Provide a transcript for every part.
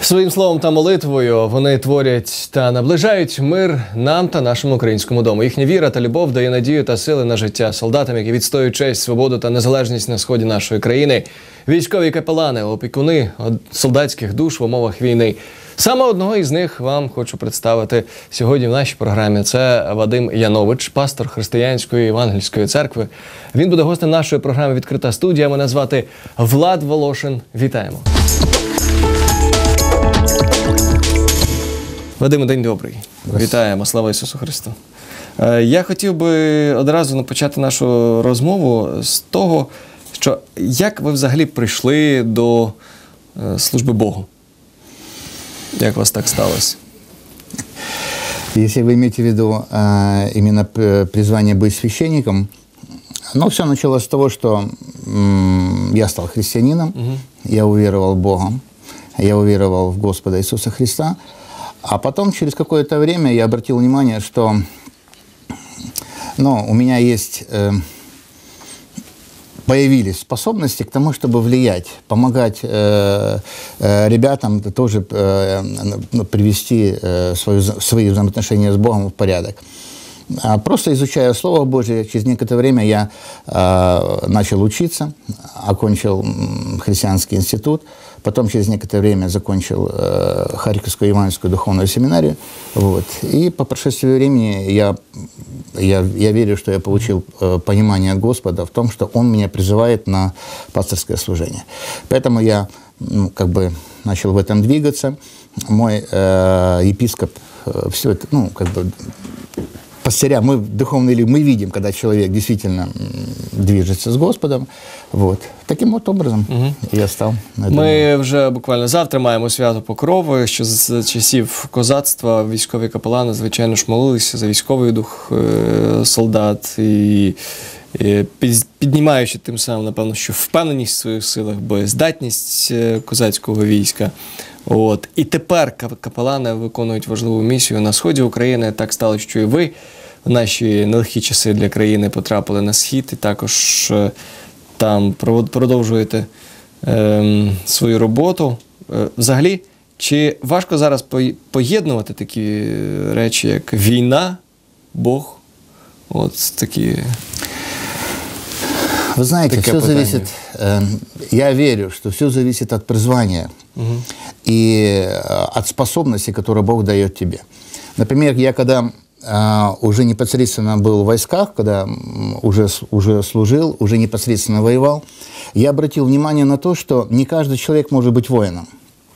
Своїм словом та молитвою вони творять та наближають мир нам та нашому українському дому. Їхня віра та любов дає надію та сили на життя солдатам, які відстоюють честь, свободу та незалежність на сході нашої країни. Військові капелани, опікуни солдатських душ в умовах війни. Саме одного із них вам хочу представити сьогодні в нашій програмі. Це Вадим Янович, пастор Християнської Євангельської церкви. Він буде гостем нашої програми «Відкрита студія». Мене звати Влад Волошин. Вітаємо. Вадиме, день добрий. Вітаємо. Слава Ісусу Христу. Я хотів би одразу почати нашу розмову з того, що як ви взагалі прийшли до служби Богу? Як у вас так сталося? Если вы имеете в виду именно призвание быть священником, ну, все началось с того, что я стал христианином, я уверовал в Бога, я уверовал в Господа Иисуса Христа, а потом через какое-то время я обратил внимание, что у меня есть... появились способности к тому, чтобы влиять, помогать ребятам тоже привести свои взаимоотношения с Богом в порядок. Просто изучая Слово Божие, через некоторое время я начал учиться, окончил христианский институт, потом через некоторое время закончил Харьковскую Евангельскую духовную семинарию. Вот. И по прошествии времени я верю, что я получил понимание Господа в том, что Он меня призывает на пасторское служение. Поэтому я начал в этом двигаться. Мой епископ все это, пастыря, мы видим, когда человек действительно движется с Господом. Вот. Таким вот образом я стал. Ми вже буквально завтра маємо свято Покрови, що з часів козацтва військові капелани, звичайно ж, молилися за військовий дух солдат і піднімаючи тим самим, напевно, що впевненість в своїх силах, боєздатність козацького війська. І тепер капелани виконують важливу місію на сході України. Так стало, що і ви в наші нелегкі часи для країни потрапили на схід і також там продовжуєте свою роботу. Взагалі, чи важко зараз поєднувати такі речі, як війна, Бог? Такі... Вы знаете, все зависит, я верю, что все зависит от призвания и от способностей, которые Бог дает тебе. Например, я когда уже непосредственно был в войсках, когда уже служил, уже непосредственно воевал, я обратил внимание на то, что не каждый человек может быть воином.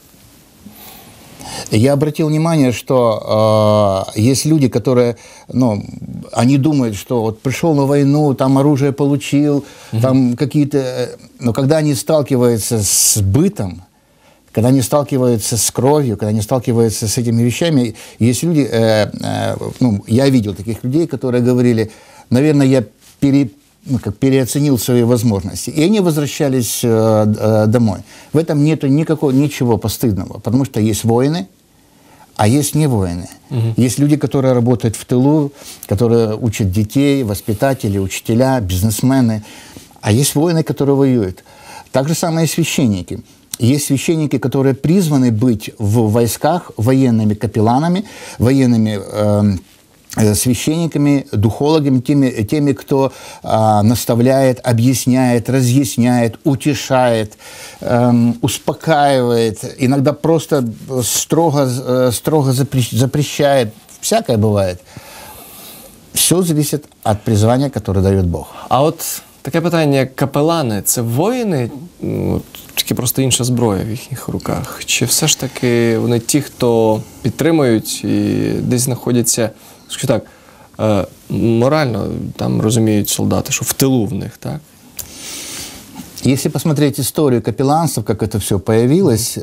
Я обратил внимание, что есть люди, которые, они думают, что вот пришел на войну, там оружие получил, там какие-то... Но когда они сталкиваются с бытом, когда они сталкиваются с кровью, когда они сталкиваются с этими вещами, есть люди, я видел таких людей, которые говорили, наверное, я переоценил свои возможности. И они возвращались домой. В этом нету ничего постыдного, потому что есть воины, а есть не воины. Есть люди, которые работают в тылу, которые учат детей, воспитатели, учителя, бизнесмены. А есть воины, которые воюют. Так же самое и священники. Есть священники, которые призваны быть в войсках военными капелланами, военными священниками, духологами, теми, кто наставляет, объясняет, разъясняет, утешает, успокаивает, иногда просто строго запрещает. Всякое бывает. Все зависит от призвания, которое дает Бог. А таке питання, як капелани, це воїни, тільки просто інша зброя в їхніх руках? Чи все ж таки вони ті, хто підтримують і десь знаходяться, скажу так, морально там розуміють солдати, що в тилу в них, так? Если посмотреть историю капелланства, как это все появилось,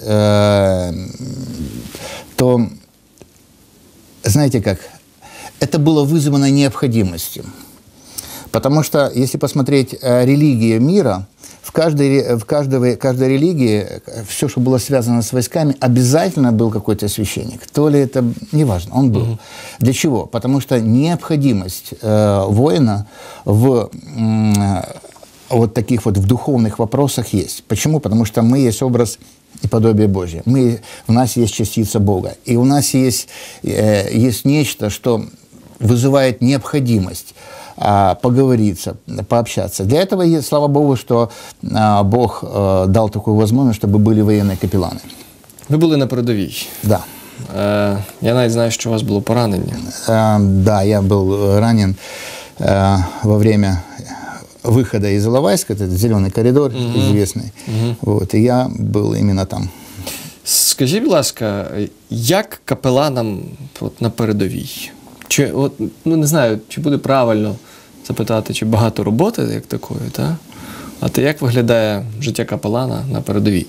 то, знаете как, это было вызвано необходимостью. Потому что, если посмотреть религии мира, в каждой религии все, что было связано с войсками, обязательно был какой-то священник. То ли это, неважно, он был. Для чего? Потому что необходимость воина в вот таких вот в духовных вопросах есть. Почему? Потому что мы есть образ и подобие Божье. В нас есть частица Бога. И у нас есть нечто, что вызывает необходимость поговориться, пообщаться. Для этого, слава Богу, что Бог дал такую возможность, чтобы были военные капелланы. Ви були на передовій. Да. Я навіть знаю, що у вас було поранення. Да, я был ранен во время выхода из Иловайска, это зеленый коридор известный, вот, и я был именно там. Скажіть, будь ласка, як капеланам от, на передовій? Чи, от, ну, не знаю, чи буде правильно запитати, чи багато роботи, як такої, та? А то як виглядає життя капелана на передовій?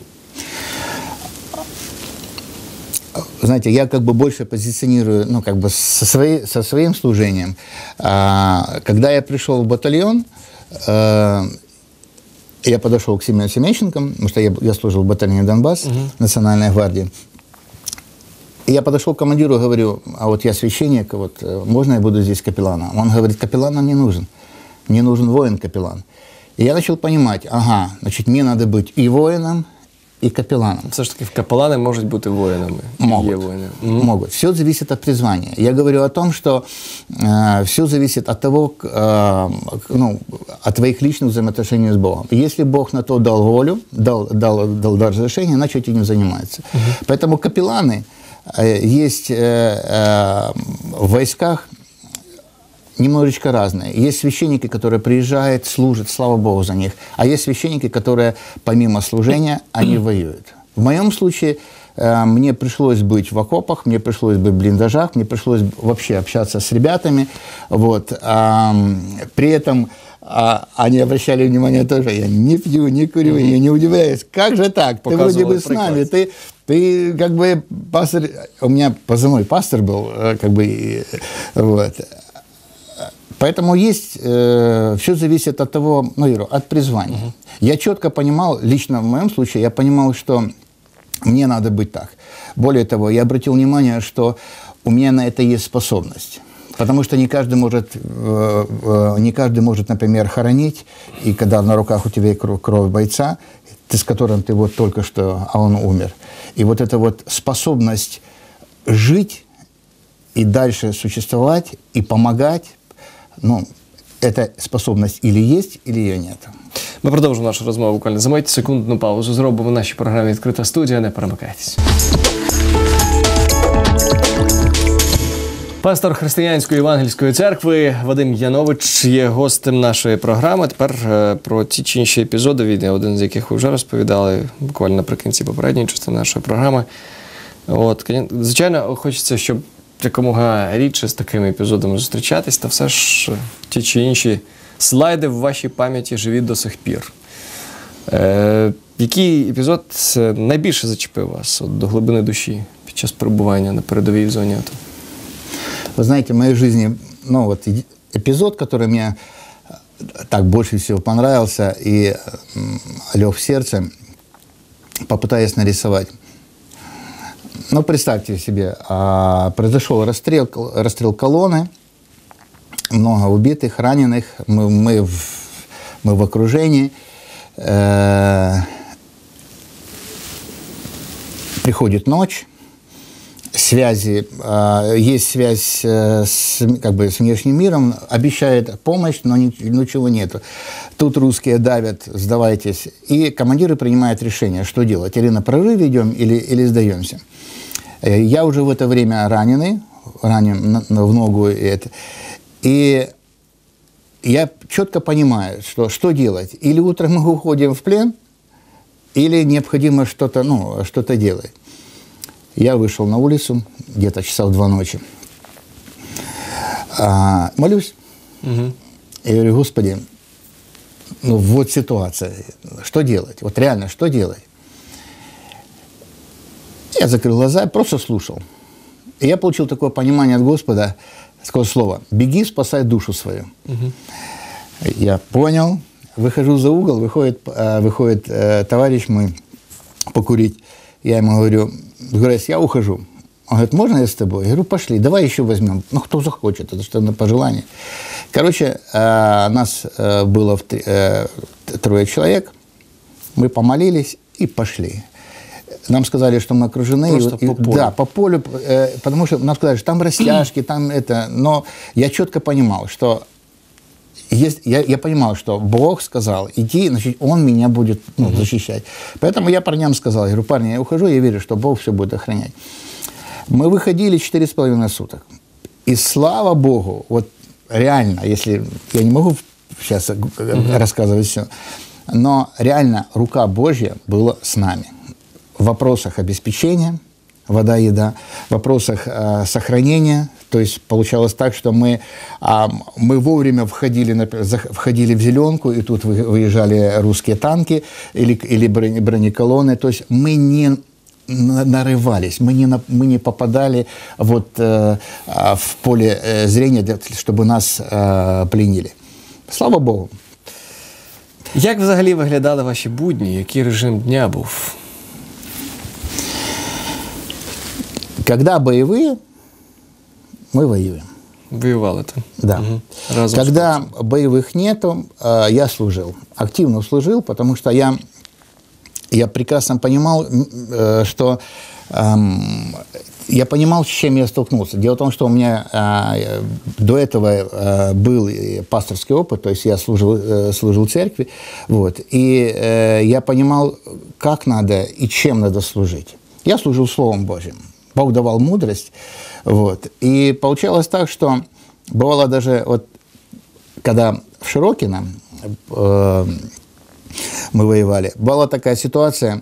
Знаете, я как бы больше позиционирую, ну, как бы со своим служением. Когда я пришел в батальон, я подошел к Семену Семенченко, потому что я служил в батальоне «Донбасс», Национальной гвардии. И я подошел к командиру и говорю: а вот я священник, вот, можно я буду здесь капелланом? Он говорит: капеллан нам не нужен, мне нужен воин-капеллан. И я начал понимать, ага, значит, мне надо быть и воином, и капелланом. Все ж таки, капелани можуть бути воїнами. Могут. Є воїни. Могут. Все зависит от призвания. Я говорю о том, что все зависит от того, от твоих личных взаимоотношений с Богом. Если Бог на то дал волю, дал разрешение, значит, этим занимается. Поэтому капелланы есть в войсках немножечко разные. Есть священники, которые приезжают, служат, слава Богу за них. А есть священники, которые помимо служения, они воюют. В моем случае мне пришлось быть в окопах, мне пришлось быть в блиндажах, мне пришлось вообще общаться с ребятами. Вот. При этом они обращали внимание тоже, я не пью, не курю, я не удивляюсь. Как же так? Ты вроде бы с нами, ты как бы пастор, у меня позывной пастор был, как бы, вот. Поэтому все зависит от того, от призвания. Я четко понимал, лично в моем случае, я понимал, что мне надо быть так. Более того, я обратил внимание, что у меня на это есть способность. Потому что не каждый может, например, хоронить, и когда на руках у тебя кровь бойца, с которым ты вот только что, а он умер. И вот эта вот способность жить и дальше существовать, и помогать, эта способность или есть, или ее нет. Ми продовжимо нашу розмову буквально. Замовіть секундну паузу. Зробимо в нашій програмі «Відкрита студія». Не перемикайтесь. Пастор Християнської Євангельської церкви Вадим Янович є гостем нашої програми. Тепер про ті чи інші епізоди війни, один з яких ви вже розповідали буквально наприкінці попередньої частини нашої програми. От, звичайно, хочеться, щоб якомога рідше з такими епізодами зустрічатись, та все ж ті чи інші слайди в вашій пам'яті живі до сих пір. Який епізод найбільше зачепив вас до глибини душі під час перебування на передовій зоні АТО? Вы знаете, в моей жизни, эпизод, который мне так больше всего понравился и лег в сердце, попытаясь нарисовать. Представьте себе, произошел расстрел колонны, много убитых, раненых, мы в окружении. Приходит ночь, есть связь с внешним миром, обещает помощь, но ничего нету. Тут русские давят, сдавайтесь. И командиры принимают решение, что делать. Или на прорыв идем, или сдаемся. Я уже в это время ранен в ногу. И я четко понимаю, что делать. Или утром мы уходим в плен, или необходимо что-то делать. Я вышел на улицу, где-то часа в 2 ночи. Молюсь. Я говорю: Господи, вот ситуация, что делать? Вот реально, что делать? Я закрыл глаза и просто слушал. И я получил такое понимание от Господа, такое слово: беги, спасай душу свою. Я понял, выхожу за угол, выходит товарищ мой покурить. Я ему говорю: Грейс, я ухожу. Он говорит: можно я с тобой? Я говорю: пошли, давай еще возьмем. Кто захочет, это что на пожелание. Короче, нас было 3 человек, мы помолились и пошли. нам сказали, что мы окружены. Просто по полю. Да, по полю, потому что нам сказали, что там растяжки, там это. Но я четко понимал, что я понимал, что Бог сказал, иди, значит, Он меня будет защищать. Поэтому я парням сказал, я говорю, парни, я ухожу, я верю, что Бог все будет охранять. Мы выходили 4,5 суток. И слава Богу, вот реально, если я не могу сейчас рассказывать все, но реально рука Божья была с нами. В вопросах обеспечения, вода, еда, в вопросах сохранения. То есть получалось так, что мы вовремя входили в зеленку, и тут выезжали русские танки или бронеколонны. То есть мы не нарывались, мы не попадали вот, в поле зрения, чтобы нас пленили. Слава Богу. Як взагалі виглядали ваші будні? Який режим дня був? Когда боевые, мы воюем. Воювали там? Да. Угу. Разом Когда боевых нету, я служил. Активно служил, потому что я прекрасно понимал, что я понимал, с чем я столкнулся. Дело в том, что у меня до этого был пасторский опыт, то есть я служил в церкви, вот, и я понимал, как надо и чем надо служить. Я служил Словом Божьим. Бог давал мудрость, вот, и получалось так, что бывало даже, вот, когда в Широкино мы воевали, была такая ситуация,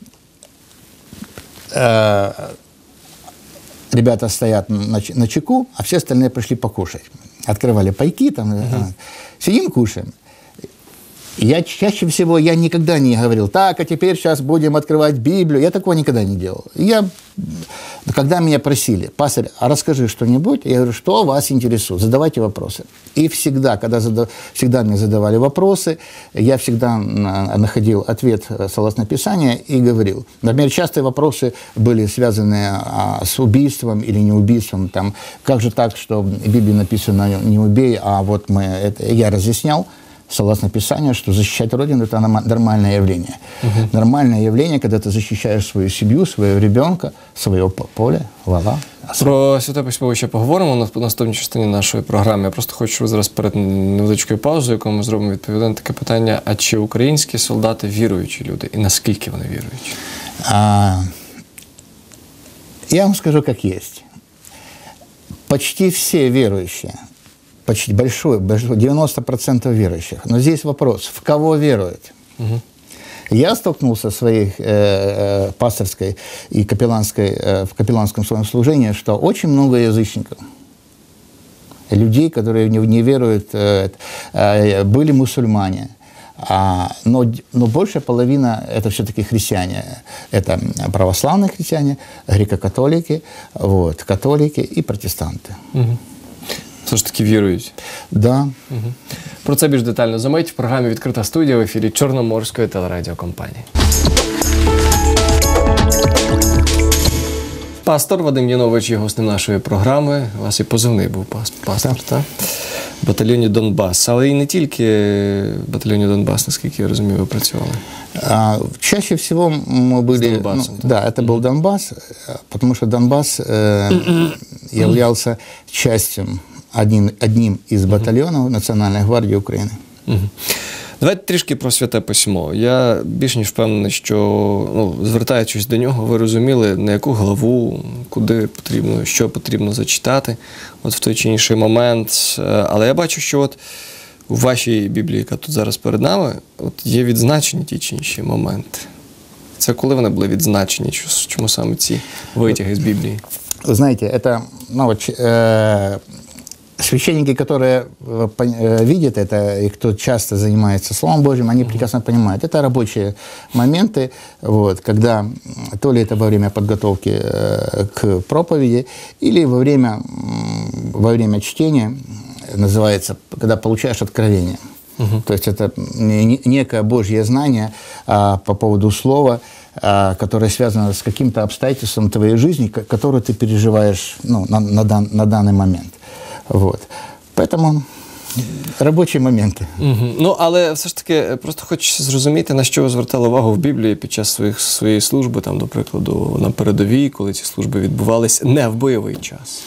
ребята стоят на чеку, а все остальные пришли покушать. Открывали пайки, там, сидим, кушаем. Чаще всего я никогда не говорил, так, а теперь сейчас будем открывать Библию. Я такого никогда не делал. Когда меня просили, пастор, а расскажи что-нибудь, я говорю, что вас интересует, задавайте вопросы. И всегда, всегда мне задавали вопросы, я всегда находил ответ согласно Писанию и говорил. Например, частые вопросы были связаны с убийством или неубийством. Там, как же так, что в Библии написано «не убей», а вот я разъяснял, согласно Писанию, что защищать Родину – это нормальное явление. Нормальное явление, когда ты защищаешь свою семью, своего ребенка, своє поле, вала. Про Святе Письмо ще поговоримо на наступній частині нашої програми. Я просто хочу, щоб зараз перед невеличкою паузою, яку ми зробимо, відповідати на таке питання, а чи українські солдати віруючі люди? І наскільки вони віруючі? Я вам скажу, как есть. Почти все верующие, почти большое 90% верующих. Но здесь вопрос, в кого веруют? Я столкнулся в своей пасторской и в капелланском своем служении, что очень много язычников, людей, которые не веруют, были мусульмане. Но большая половина – это все-таки христиане. Это православные христиане, греко-католики, вот, католики и протестанты. Все ж таки вірують? Да. Про це більш детально за мить в програмі «Відкрита студія» в ефірі Чорноморської телерадіокомпанії. Пастор Вадим Янович є гостем нашої програми. У вас і позивний був пастор, так? В батальйоні «Донбас». Але і не тільки в батальйоні «Донбас», наскільки я розумію, ви працювали. Чаще всего мы были... Да, это был Донбасс, потому что Донбасс являлся частью, одним із батальйонів Національної гвардії України. Давайте трішки про Святе Письмо. Я більш ніж впевнений, що, звертаючись до нього, ви розуміли, на яку главу, куди потрібно, що потрібно зачитати от в той чи інший момент. Але я бачу, що от у вашій Біблії, яка тут зараз перед нами, от є відзначені ті чи інші моменти. Це коли вони були відзначені? Чому саме ці витяги з Біблії? Вы знаете, это, священники, которые видят это, и кто часто занимается Словом Божьим, они прекрасно понимают. Это рабочие моменты, вот, когда то ли это во время подготовки к проповеди, или во время чтения, называется, когда получаешь откровение. То есть это некое Божье знание по поводу Слова, которое связано с каким-то обстоятельством твоей жизни, которое ты переживаешь на данный момент. Вот. Поэтому Рабочие моменты. Ну, але все ж таки, просто хочу зрозуміти, на що ви звертали увагу в Біблії під час своєї служби, там, до прикладу, на передовій, коли ці служби відбувались не в бойовий час.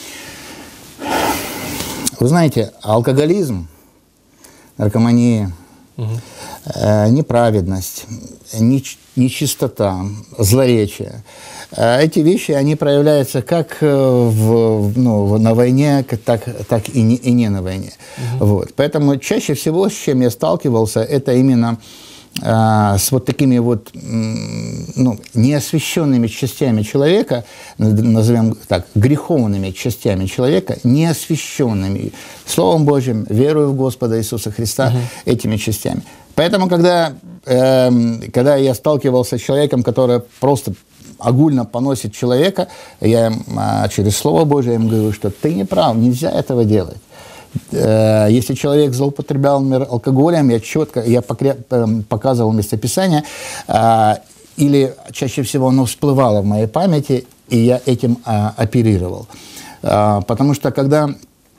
Вы знаете, алкоголизм, наркомания, неправедность, нечистота, злоречие. Эти вещи, они проявляются как на войне, так и не на войне. Вот. Поэтому чаще всего, с чем я сталкивался, это именно с вот такими вот неосвященными частями человека, назовем так, греховными частями человека, неосвященными Словом Божьим, верою в Господа Иисуса Христа, этими частями. Поэтому, когда я сталкивался с человеком, который просто огульно поносит человека, я через Слово Божие ему говорю, что ты не прав, нельзя этого делать. Если человек злоупотреблял, например, алкоголем, я показывал местописание, или чаще всего оно всплывало в моей памяти, и я этим оперировал. Потому что когда,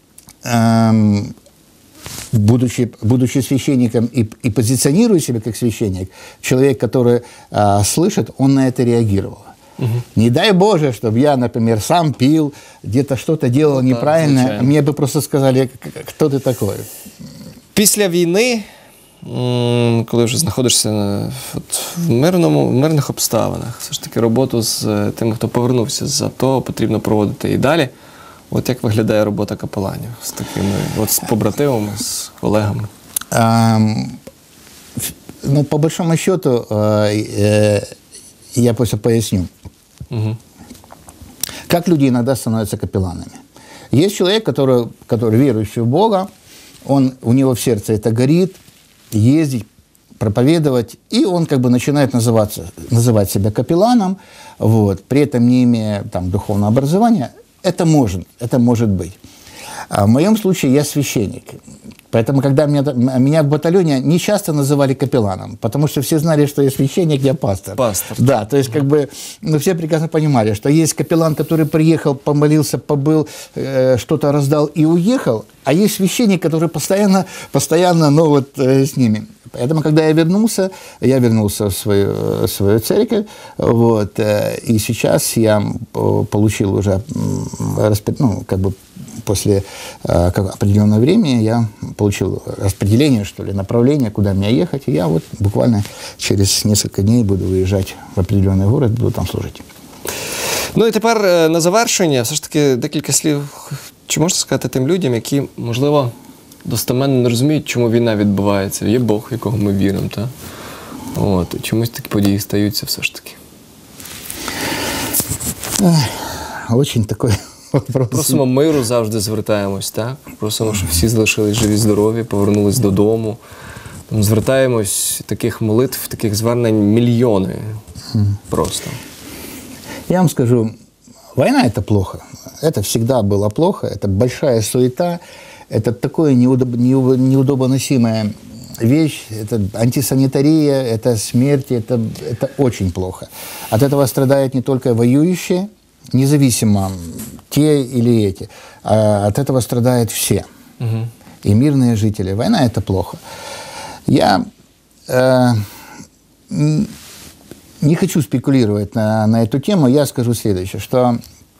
будучи священником и позиционируя себя как священник, человек, который слышит, он на это реагировал. Не дай Боже, чтобы я, например, сам пил, где-то что-то делал неправильно, звичайно. Мне бы просто сказали, кто ты такой. Після війни, коли вже знаходишся в мирних обставинах, все ж таки роботу з тими, хто повернувся з АТО, потрібно проводити і далі. От як виглядає робота капеланів з такими, з побратимами, з колегами? По большому счету, я просто поясню. Как люди иногда становятся капелланами. Есть человек, который верующий в Бога, у него в сердце это горит, ездить, проповедовать, и он как бы начинает называть себя капелланом, вот, при этом не имея там духовного образования. Это может быть. А в моем случае я священник. Поэтому, когда меня в батальоне не часто называли капелланом, потому что все знали, что я священник, я пастор. Пастор. Да, то есть как бы все прекрасно понимали, что есть капеллан, который приехал, помолился, побыл, что-то раздал и уехал, а есть священник, который постоянно с ними. Поэтому, когда я вернулся в свою церковь, вот, и сейчас я получил уже, после определенного времени я получил распределение, что ли, направление, куда мне ехать, и я вот буквально через несколько дней буду выезжать в определенный город, буду там служить. Ну і тепер на завершення, все ж таки декілька слів, чи можете сказати тим людям, які, можливо, достеменно не розуміють, чому війна відбувається. Є Бог, в якого ми віримо, так? От, чомусь такі події стаються все ж таки. Очень такой вопрос. Просимо миру, завжди звертаємось, так? Просимо, щоб всі залишились живі, здорові, повернулись додому. Там звертаємось, таких молитв, таких звернень мільйони. Просто. Я вам скажу, война – это плохо. Это всегда было плохо. Это большая суета. Это такое неудобоносимая вещь. Это антисанитария, это смерть. Это очень плохо. От этого страдают не только воюющие, независимо те или эти. А от этого страдают все. И мирные жители. Война – это плохо. Я не хочу спекулировать на эту тему. Я скажу следующее, что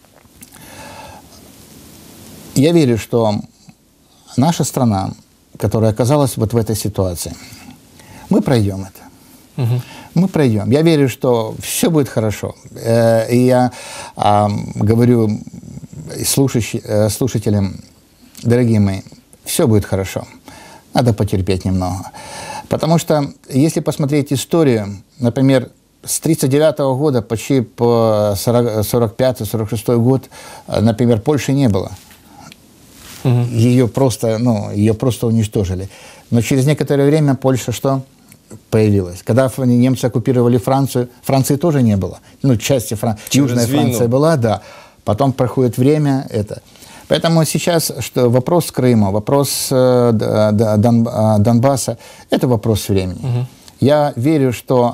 я верю, что наша страна, которая оказалась вот в этой ситуации, мы пройдем это. Мы пройдем. Я верю, что все будет хорошо. И я говорю слушателям, дорогие мои, все будет хорошо. Надо потерпеть немного. Потому что, если посмотреть историю, например, с 1939 года почти по 1945-1946 год, например, Польши не было. Ее просто уничтожили. Но через некоторое время Польша что? Появилась. Когда немцы оккупировали Францию, Франции тоже не было. Части Южная Франция была, да. Потом проходит время, это. Поэтому сейчас вопрос Крыма, вопрос Донбасса – это вопрос времени. Я верю, что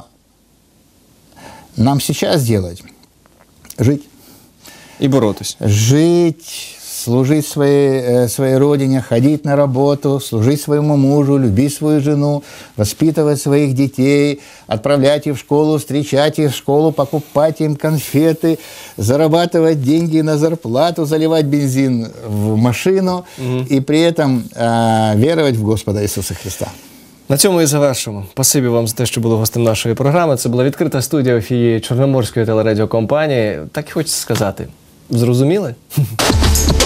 нам сейчас делать – жить. И бороться. Жить служить своей родине, ходить на работу, служить своему мужу, любить свою жену, воспитывать своих детей, отправлять их в школу, встречать их в школу, покупать им конфеты, зарабатывать деньги на зарплату, заливать бензин в машину и при этом веровать в Господа Иисуса Христа. На цьому і завершимо. Спасибі вам за те, що були гостем нашої програми. Це була відкрита студія ефірі Чорноморської телерадіокомпанії. Так і хочеться сказати. Зрозуміли?